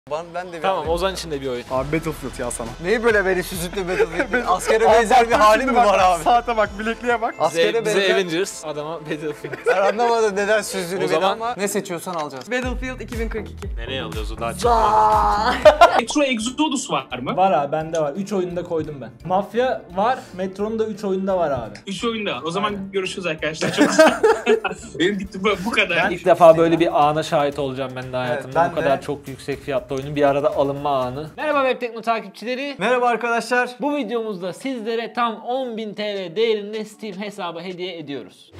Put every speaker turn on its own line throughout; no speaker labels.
Ben de
Tamam, Ozan için de bir oyun.
Abi Battlefield ya sana.
Neyi böyle beni süzüklü Battlefield? Askere benzer bir halin mi var abi?
Saate bak, bilekliğe bak.
Askere
Bize
benzer.
Avengers, adama Battlefield.
Ben anlamadım neden süzdüğünü
O
beni
zaman-
ama ne seçiyorsan alacağız.
Battlefield 2042.
Nereye alıyoruz o daha çıkma?
Metro Exodus var mı?
Var abi, bende var. 3 oyunda koydum ben. Mafya var, Metro'nun da 3 oyunda var abi.
3 oyunda. O zaman görüşürüz arkadaşlar. Çok güzel. Benim bitti bu kadar.
Ben ilk defa böyle bir ana şahit olacağım ben de hayatımda.
ben
Bu kadar
de.
çok yüksek fiyatlı oyunun bir arada alınma anı. Merhaba Web Tekno takipçileri.
Merhaba arkadaşlar.
Bu videomuzda sizlere tam 10.000 TL değerinde Steam hesabı hediye ediyoruz.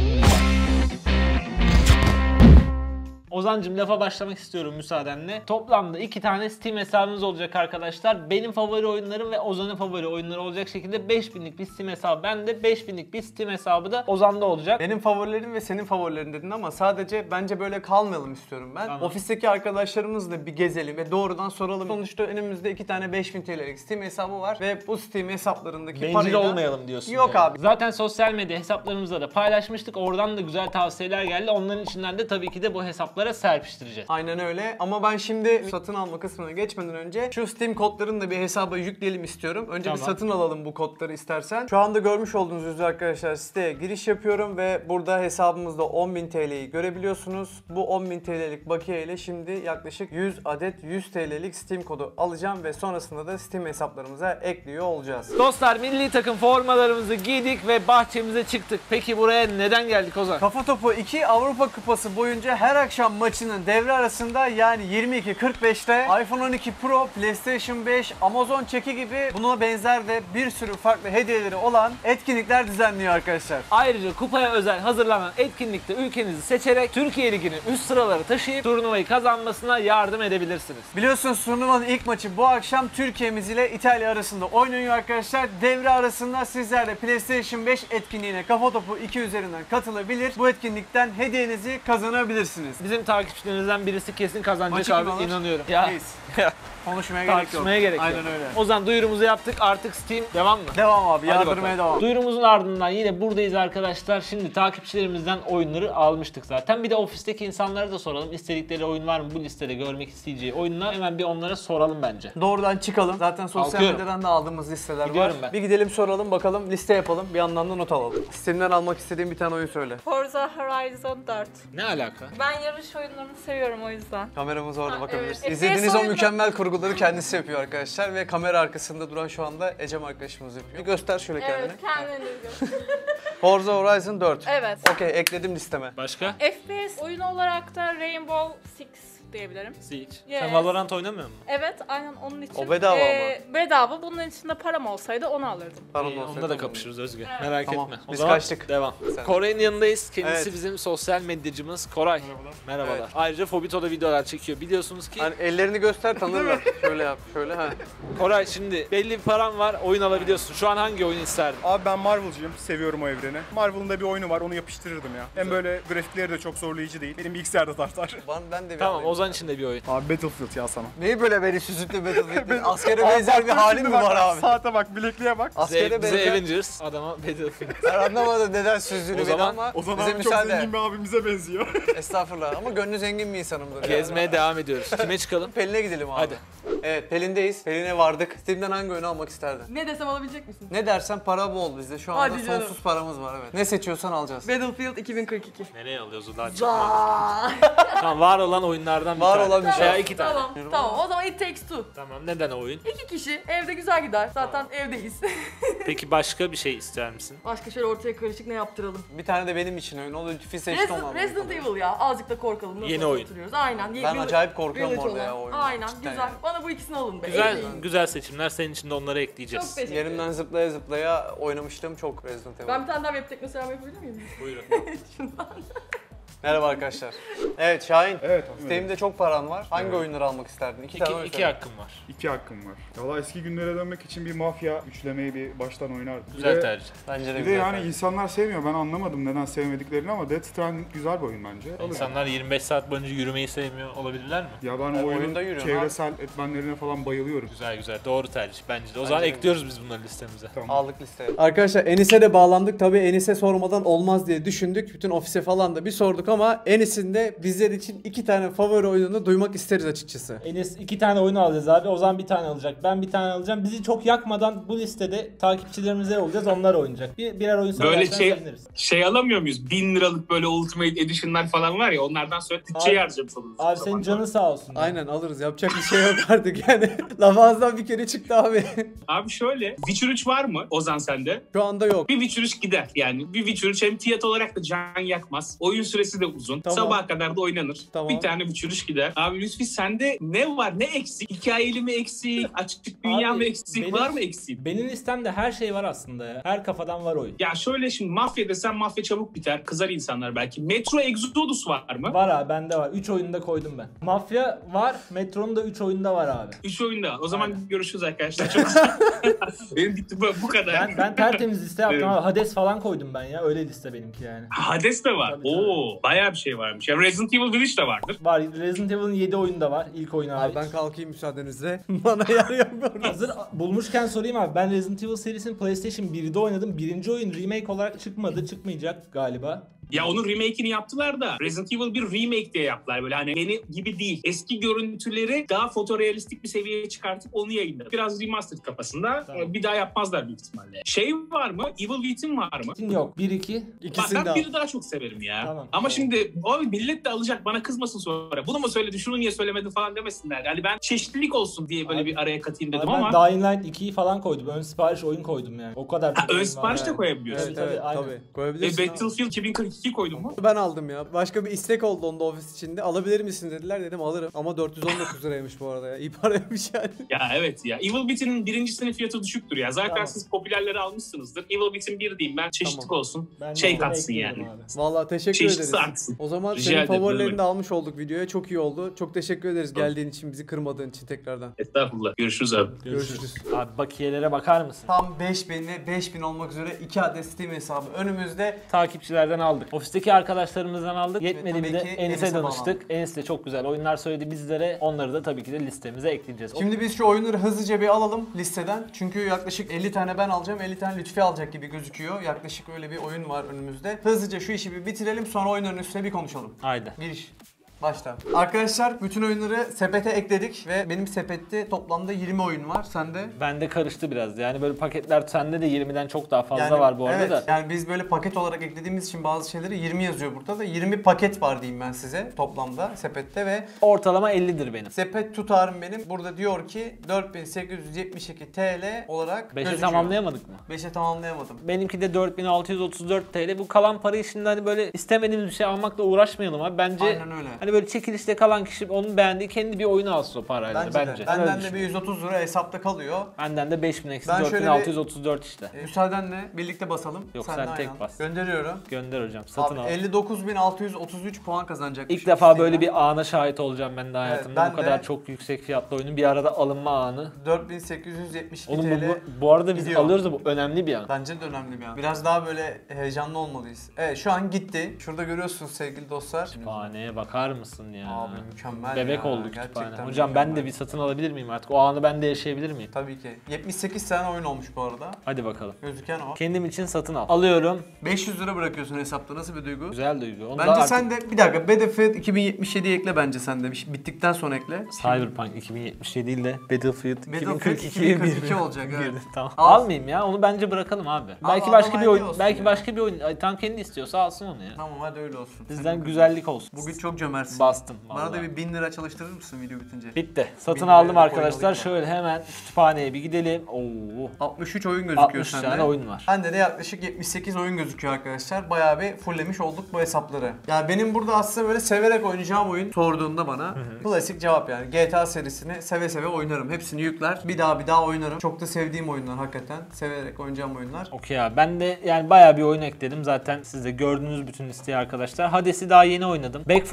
Ozancım, lafa başlamak istiyorum müsaadenle. Toplamda 2 tane Steam hesabımız olacak arkadaşlar. Benim favori oyunlarım ve Ozan'ın favori oyunları olacak şekilde 5.000'lik bir Steam hesabı bende, 5.000'lik bir Steam hesabı da Ozan'da olacak.
Benim favorilerim ve senin favorilerin dedin ama sadece bence böyle kalmayalım istiyorum ben.
Tamam.
Ofisteki arkadaşlarımızla bir gezelim ve doğrudan soralım. Sonuçta önümüzde 2 tane 5000 TL'lik Steam hesabı var ve bu Steam hesaplarındaki
Bencil
parayı da...
olmayalım diyorsun.
Yok
yani.
abi.
Zaten sosyal medya hesaplarımızda da paylaşmıştık. Oradan da güzel tavsiyeler geldi. Onların içinden de tabii ki de bu hesaplara serpiştireceğiz.
Aynen öyle ama ben şimdi satın alma kısmına geçmeden önce şu Steam kodlarını da bir hesaba yükleyelim istiyorum. Önce bir
Tamam.
satın alalım bu kodları istersen. Şu anda görmüş olduğunuz üzere arkadaşlar siteye giriş yapıyorum ve burada hesabımızda 10.000 TL'yi görebiliyorsunuz. Bu 10.000 TL'lik bakiye ile şimdi yaklaşık 100 adet 100 TL'lik Steam kodu alacağım ve sonrasında da Steam hesaplarımıza ekliyor olacağız.
Dostlar, milli takım formalarımızı giydik ve bahçemize çıktık. Peki buraya neden geldik Ozan?
Kafa Topu 2 Avrupa Kupası boyunca her akşam maçının devre arasında yani 22.45'te iPhone 12 Pro, PlayStation 5, Amazon çeki gibi buna benzer de bir sürü farklı hediyeleri olan etkinlikler düzenliyor arkadaşlar.
Ayrıca kupaya özel hazırlanan etkinlikte ülkenizi seçerek Türkiye Ligi'nin üst sıraları taşıyıp turnuvayı kazanmasına yardım edebilirsiniz.
Biliyorsunuz turnuvanın ilk maçı bu akşam Türkiye'miz ile İtalya arasında oynanıyor arkadaşlar. Devre arasında sizler de PlayStation 5 etkinliğine Kafa Topu 2 üzerinden katılabilir. Bu etkinlikten hediyenizi kazanabilirsiniz.
Bizim takipçilerimizden birisi kesin kazanacak
Maçı kim
abi,
alır?
inanıyorum. Ya
Reis. Konuşmaya gerek yok.
tartışmaya gerek yok.
Aynen öyle.
Ozan, duyurumuzu yaptık, artık Steam devam mı?
Devam abi,
Hadi
yardırmaya
bakalım.
devam.
Duyurumuzun ardından yine buradayız arkadaşlar. Şimdi takipçilerimizden oyunları almıştık zaten. Bir de ofisteki insanlara da soralım. İstedikleri oyun var mı bu listede görmek isteyeceği oyunlar? Hemen bir onlara soralım bence.
Doğrudan çıkalım. Zaten sosyal
Kalkıyorum.
medyadan da aldığımız listeler
Gidiyorum
var.
ben.
Bir gidelim soralım bakalım, liste yapalım. Bir yandan da not alalım. Steam'den almak istediğim bir tane oyun söyle.
Forza Horizon 4.
Ne alaka?
Ben yarış oyunlarını seviyorum o yüzden.
Kameramız orada,
Ha,
bakabiliriz.
evet.
İzlediğiniz
FPS
o
oyunu-
mükemmel kurguları kendisi yapıyor arkadaşlar ve kamera arkasında duran şu anda Ecem arkadaşımız yapıyor. Bir göster şöyle kendini.
Evet, kendini göster.
Forza Horizon 4.
Evet.
Okey, ekledim listeme.
Başka?
FPS oyunu olarak da Rainbow Six diyebilirim.
Siege.
Yes.
Sen Valorant oynamıyor musun?
Evet, aynen onun için.
O bedava ama.
Bedava. Bunun içinde param olsaydı onu alırdım.
Pardon,
İyi, onda da kapışırız Özge.
Evet.
Merak
Tamam,
etme. O
biz
zaman
kaçtık.
Devam.
Sen.
Koray'ın yanındayız. Kendisi
Evet.
bizim sosyal medyacımız Koray. Merhabalar.
Evet.
Ayrıca Fobito'da videolar çekiyor. Biliyorsunuz ki
Hani ellerini göster, tanırlar. Şöyle yap, şöyle ha.
Koray, şimdi belli bir param var, oyun alabiliyorsun. Şu an hangi oyunu isterdin?
Abi ben Marvel'cıyım. Seviyorum o evreni. Marvel'ın da bir oyunu var. Onu yapıştırırdım ya. Hem böyle grafikleri de çok zorlayıcı değil. Benim bilgisayarda tartar.
Ben de bir
Tamam,
alayım.
Ozan için de bir oyun.
Abi Battlefield ya sana.
Neyi böyle beni süzüklü Battlefield? Askere benzer bir halin mi var abi?
Saate bak, bilekliğe bak.
Askere
Bize
benzer.
Avengers, adama Battlefield.
Ben anlamadım neden süzdüğünü
O
beni
zaman-
ama
O zaman
bize
abi çok
müsaade.
zengin bir abimize benziyor.
Estağfurullah ama gönlü zengin bir insanımdır.
Gezmeye devam ediyoruz. Kime çıkalım?
Pelin'e gidelim abi.
Hadi.
Evet, Pelin'deyiz. Pelin'e vardık. Steam'den hangi oyunu almak isterdin?
Ne desem alabilecek misin?
Ne dersen para bol bizde. Şu anda
Hadi canım.
sonsuz paramız var, evet. Ne seçiyorsan alacağız.
Battlefield 2042.
Nereye alıyoruz o daha çıkma. Tamam, var olan oyunlardan bir
Var
tane.
olan bir şey.
Veya iki tane.
Tamam, tamam. O zaman It Takes Two.
Tamam, neden o oyun?
2 kişi evde güzel gider. Zaten evdeyiz.
Peki başka bir şey ister misin?
Başka şöyle ortaya karışık ne yaptıralım?
Bir tane de benim için oyun. O da Lütfi seçti olmam.
Resident Evil ya. Azıcık da korkalım. Nasıl
Yeni oyun.
oturuyoruz? Aynen.
Ben acayip korkuyorum
Village
orada ya
olan.
oyundan.
Aynen,
Cidden
güzel.
yani.
Bana bu ikisini alın be.
Güzel,
Evdeyim.
güzel seçimler. Senin için de onları
Çok
ekleyeceğiz.
teşekkür
Yerimden
ederim.
zıplaya zıplaya oynamıştım çok Resident Evil.
Ben bir tane daha web tekno selam yapabilir miyim?
Buyurun.
Merhaba arkadaşlar. Evet Şahin.
Evet.
Steam'de çok paran var. Hangi oyunları almak isterdin? İki tane oyun
İki
söyle.
hakkım var.
2 hakkım var. Valla eski günlere dönmek için bir mafya üçlemeyi bir baştan oynardım.
Güzel tercih.
Bence de
Bir de
güzel.
yani
tercih.
insanlar sevmiyor. Ben anlamadım neden sevmediklerini ama Death Stranding güzel bir oyun bence.
İnsanlar 25 saat boyunca yürümeyi sevmiyor olabilirler mi?
Ya ben
Yani
o
oyunda
oyunun
yürüyorsun
çevresel etmenlerine falan bayılıyorum.
Güzel güzel. Doğru tercih bence de. O zaman
de.
ekliyoruz biz bunları listemize.
Tamam.
Aldık listeye. Arkadaşlar Enis'e de bağlandık. Tabii Enis'e sormadan olmaz diye düşündük. Bütün ofise falan da bir sorduk olduk ama Enes'in de bizler için 2 tane favori oyununu duymak isteriz açıkçası.
Enes 2 tane oyun alacağız abi. Ozan bir tane alacak. Ben bir tane alacağım. Bizi çok yakmadan bu listede takipçilerimize olacağız. Onlar oynayacak. Birer oyun
Böyle
söylersen seviniriz.
şey alamıyor muyuz? 1000 liralık böyle Ultimate Edition'lar falan var ya, onlardan sonra bütçeyi harcamış oluruz.
Abi senin canın sağ olsun.
Aynen alırız. Yapacak bir şey yok artık yani. Laf ağızdan bir kere çıktı abi.
Abi şöyle, Witcher 3 var mı Ozan sende?
Şu anda yok.
Bir Witcher 3 gider yani. Bir Witcher 3 hem fiyat olarak da can yakmaz. Oyun süresi de uzun.
Tamam.
Sabaha kadar da oynanır.
Tamam.
Bir tane Witcher 3 gider. Abi Lütfi sende ne var? Ne eksik? Hikayeli mi eksik? Açık dünya
Abi,
mı eksik?
benim-
Var mı eksik?
Benim listemde her şey var aslında ya. Her kafadan var oyun.
Ya şöyle, şimdi mafya desem mafya çabuk biter. Kızar insanlar belki. Metro Exodus var mı?
Var abi, bende var. 3 oyunda koydum ben. Mafya var. Metro'nun da 3 oyunda var abi.
3 oyunda. O zaman
Aynen.
görüşürüz arkadaşlar. Çok benim bitti bu kadar.
Ben tertemiz liste yaptım
Evet.
abi. Hades falan koydum ben ya. Öyle liste benimki yani.
Hades de var.
Tabii,
Oo, bayağı bir şey varmış. Ya Resident Evil Village de vardır.
Var. Resident Evil'ın 7 oyunu da var. İlk oyunu
Abi
hariç.
ben kalkayım müsaadenizle. Bana yer yapıyorum.
Hazır bulmuşken sorayım abi. Ben Resident Evil serisini PlayStation 1'de oynadım. Birinci oyun remake olarak çıkmadı. Çıkmayacak galiba.
Ya onun remake'ini yaptılar da Resident Evil bir remake diye yaptılar, böyle hani yeni gibi değil. Eski görüntüleri daha fotorealistik bir seviyeye çıkartıp onu yayınladı. Biraz remastered kafasında.
Tamam.
Bir daha yapmazlar büyük ihtimalle. Şey var mı? Evil Within var mı?
Yok. 1-2.
Bak,
İkisini de
ben
al.
biri daha çok severim ya.
Tamam,
Ama
tamam.
şimdi abi millet de alacak, bana kızmasın sonra. Bunu mu söyledin, şunu niye söylemedin falan demesinler. Yani ben çeşitlilik olsun diye böyle
Abi-
bir araya katayım dedim
Ben
ama.
Dying Light 2'yi falan koydum. Ön sipariş oyun koydum yani. O kadar çok
Ön
oyun var.
sipariş de
Yani.
koyabiliyorsun.
Evet
Tabii,
evet
aynen.
tabii. Koyabilirsin abi.
Battlefield 2042 koydun mu?
Ben aldım ya. Başka bir istek oldu onda ofis içinde. Alabilir misin dediler. Dedim alırım. Ama 419 liraymış bu arada ya. İyi paraymış yani.
Ya evet ya. Evil Within'in birincisinin fiyatı düşüktür ya. Zaten
Tamam.
siz popülerleri almışsınızdır. Evil Within 1 diyeyim ben, çeşitlik
Tamam.
olsun.
Ben de
Şey
onu
katsın
ekliyorum
yani.
abi.
Vallahi teşekkür
Çeşitli
ederiz.
artsın.
O zaman
Rica
senin
ederim,
favorilerini
buyurun.
de almış olduk videoya. Çok iyi oldu. Çok teşekkür ederiz geldiğin için, bizi kırmadığın için tekrardan.
Estağfurullah. Görüşürüz abi.
Görüşürüz.
Abi bakiyelere bakar mısın?
Tam 5000 ve 5000 olmak üzere 2 adet Steam hesabı önümüzde.
Takipçilerden aldık. Ofisteki arkadaşlarımızdan aldık. Yetmedi
tabii
bir de
ki
Enes'e
Enes'e
danıştık. Enes de çok güzel oyunlar söyledi bizlere. Onları da tabii ki de listemize ekleyeceğiz.
Şimdi biz şu oyunları hızlıca bir alalım listeden. Çünkü yaklaşık 50 tane ben alacağım, 50 tane Lütfi alacak gibi gözüküyor. Yaklaşık öyle bir oyun var önümüzde. Hızlıca şu işi bir bitirelim, sonra oyunların üstüne bir konuşalım.
Haydi.
Giriş. Başla. Arkadaşlar bütün oyunları sepete ekledik ve benim sepette toplamda 20 oyun var. Sende?
Bende karıştı biraz. Yani böyle paketler sende de 20'den çok daha fazla
Yani,
var bu arada
evet,
da.
yani biz böyle paket olarak eklediğimiz için bazı şeyleri 20 yazıyor burada da 20 paket var diyeyim ben size toplamda sepette ve
Ortalama 50'dir benim.
sepet tutarım benim burada diyor ki 4872 TL olarak
5'e
gözüküyor.
tamamlayamadık mı?
5'e tamamlayamadım.
Benimki de 4634 TL. Bu kalan parayı şimdi hani böyle istemediğimiz bir şey almakla uğraşmayalım abi. Bence
Aynen öyle.
hani böyle çekilişte kalan kişi onun beğendiği kendi bir oyunu alsın o parayla.
Bence,
Bence.
de.
Ben öyle
Benden de bir
düşünüyorum.
130 lira hesapta kalıyor.
Benden de 5000 eksi
Ben şöyle
4634 işte.
Müsaadenle birlikte basalım.
Yok,
de
sen tek
aynen.
bas.
Gönderiyorum.
Gönder hocam. Satın
Abi
al.
59.633 puan kazanacak.
İlk defa böyle bir ana şahit olacağım ben de hayatımda.
ben
Bu kadar
de-
çok yüksek fiyatlı oyunun bir arada alınma anı.
4872
Oğlum
TL.
bu arada biz
gidiyor.
alıyoruz da bu önemli bir an.
Bence de önemli bir an. Biraz daha böyle heyecanlı olmalıyız. Evet şu an gitti. Şurada görüyorsunuz sevgili dostlar.
Kütüphaneye bakar mısın ya?
Abi mükemmel
Bebek
ya.
oldu
Gerçekten
kütüphane. Hocam ben de
mükemmel.
bir satın alabilir miyim artık? O anı ben de yaşayabilir miyim?
Tabii ki. 78 tane oyun olmuş bu arada.
Hadi bakalım.
Gözüken o.
Kendim için satın al. Alıyorum.
500 lira bırakıyorsun hesapta. Nasıl bir duygu?
Güzel duygu. Onu da
Bence
artık
sen de bir dakika Battlefield 2077'yi ekle bence sen de. Bittikten sonra ekle.
Cyberpunk 2077 değil de Battlefield
Battlefield
2042'ye
2042 olacak, evet.
girdi. Tamam.
Al.
Almayayım ya. Onu bence bırakalım abi. Belki
adam
başka bir
hediye
oyun,
olsun
belki
ya.
başka bir oyun. Ay, tam kendi istiyorsa alsın onu ya.
Tamam hadi öyle olsun.
Bizden
Senin
güzellik olsun.
Bugün çok cömertsin.
Bastım
Bana da
vallahi.
bir 1000 lira çalıştırır mısın video bitince?
Bitti. Satın
1000 liraya
aldım
da
arkadaşlar.
koyalım.
Şöyle hemen kütüphaneye bir gidelim. Oo.
63 oyun gözüküyor
60
sende.
tane oyun var.
Bende de yaklaşık 78 oyun gözüküyor arkadaşlar. Bayağı bir fulllemiş olduk bu hesapları. Yani benim burada aslında böyle severek oynayacağım oyun sorduğunda bana klasik cevap yani. GTA serisini seve seve oynarım. Hepsini yükler. Bir daha oynarım. Çok da sevdiğim oyunlar hakikaten. Severek oynayacağım oyunlar.
Okey abi. Ben de yani bayağı bir oyun ekledim. Zaten siz de gördünüz bütün listeyi arkadaşlar. Hades'i daha yeni oynadım. Back 4 Blood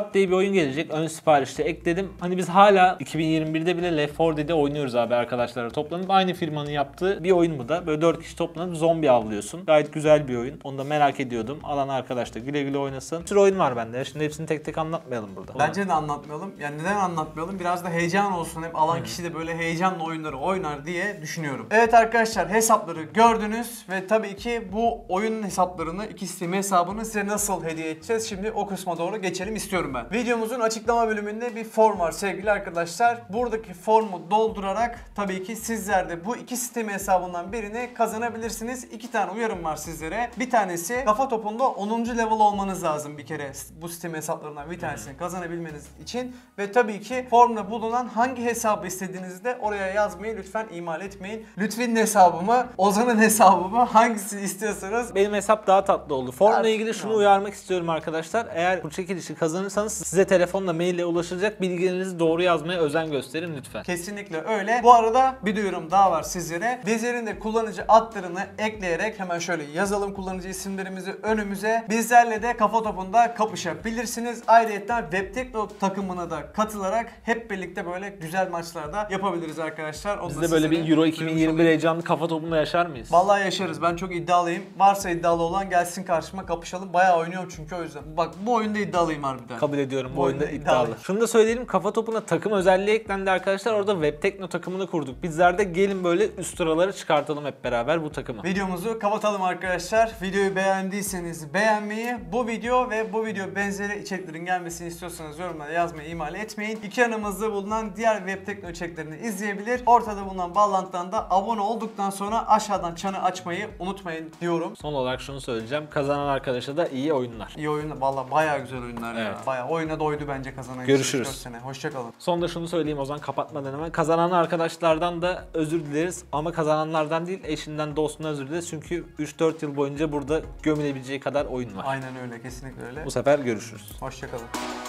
Squad diye bir oyun gelecek. Ön siparişte ekledim. Hani biz hala 2021'de bile Left 4 Dead'i oynuyoruz abi arkadaşlarla toplanıp. Aynı firmanın yaptığı bir oyun bu da. Böyle 4 kişi toplanıp zombi avlıyorsun. Gayet güzel bir oyun. Onu da merak ediyordum. Alan arkadaş da güle güle oynasın. Bir sürü oyun var bende. Şimdi hepsini tek tek anlatmayalım burada.
Bence de anlatmayalım. Yani neden anlatmayalım? Biraz da heyecan olsun. Hep alan kişi de böyle heyecanla oyunları oynar diye düşünüyorum. Evet arkadaşlar, hesapları gördünüz ve tabii ki bu oyunun hesaplarını, iki Steam hesabını size nasıl hediye edeceğiz? Şimdi o kısma doğru geçelim istiyorum ben. Videomuzun açıklama bölümünde bir form var sevgili arkadaşlar. Buradaki formu doldurarak tabii ki sizler de bu iki Steam hesabından birini kazanabilirsiniz. İki tane uyarım var sizlere. Bir tanesi, kafa topunda 10. level olmanız lazım bir kere bu Steam hesaplarından bir tanesini kazanabilmeniz için. Ve tabii ki formda bulunan hangi hesabı istediğinizi de oraya yazmayı lütfen ihmal etmeyin. Lütfi'nin hesabı mı, Ozan'ın hesabı mı, hangisini istiyorsanız.
Benim hesap daha tatlı oldu. Formla
Evet,
ilgili şunu
tamam.
uyarmak istiyorum arkadaşlar. Eğer bu çekilişi kazanırsanız size telefonla, maille ulaşılacak, bilgilerinizi doğru yazmaya özen gösterin lütfen.
Kesinlikle öyle. Bu arada bir duyurum daha var sizlere. Bizlerin de kullanıcı adlarını ekleyerek hemen şöyle yazalım kullanıcı isimlerimizi önümüze. Bizlerle de kafa topunda kapışabilirsiniz. Ayrıca Webtekno takımına da katılarak hep birlikte böyle güzel maçlarda yapabiliriz arkadaşlar. Onu
Biz
da
de böyle
sizlere
bir Euro
duyurmuş
2021
olayım.
heyecanlı kafa topunda yaşar mıyız?
Vallahi yaşarız. Ben çok iddialıyım. Varsa iddialı olan gelsin karşıma, kapışalım. Bayağı oynuyorum çünkü o yüzden. Bak bu oyunda iddialıyım harbiden.
Kabul ediyorum, bu
Bu
oyunda
oyunda
iddialı.
iddialı.
Şunu da söyleyelim, kafa topuna takım özelliği eklendi arkadaşlar. Orada Webtekno takımını kurduk. Bizler de gelin böyle üst sıraları çıkartalım hep beraber bu takımı.
Videomuzu kapatalım arkadaşlar. Videoyu beğendiyseniz beğenmeyi, bu video ve bu video benzeri içeriklerin gelmesini istiyorsanız yorumlara yazmayı ihmal etmeyin. İki yanımızda bulunan diğer Webtekno içeriklerini izleyebilir. Ortada bulunan bağlantıdan da abone olduktan sonra aşağıdan çanı açmayı unutmayın diyorum.
Son olarak şunu söyleyeceğim. Kazanan arkadaşa da iyi oyunlar.
İyi oyun, vallahi bayağı güzel oyunlar ya.
Evet.
Bayağı oyuna doydu bence kazanan.
Görüşürüz.
4 sene. Hoşçakalın.
Son da şunu söyleyeyim Ozan kapatmadan hemen. Kazanan arkadaşlardan da özür dileriz. Ama kazananlardan değil, eşinden dostundan özür dileriz. Çünkü 3-4 yıl boyunca burada gömülebileceği kadar oyun var.
Aynen öyle, kesinlikle öyle.
Bu sefer görüşürüz.
Hoşçakalın.